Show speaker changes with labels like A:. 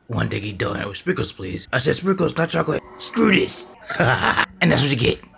A: One diggy donut with sprinkles, please. I said sprinkles, not chocolate. Screw this. And that's what you get.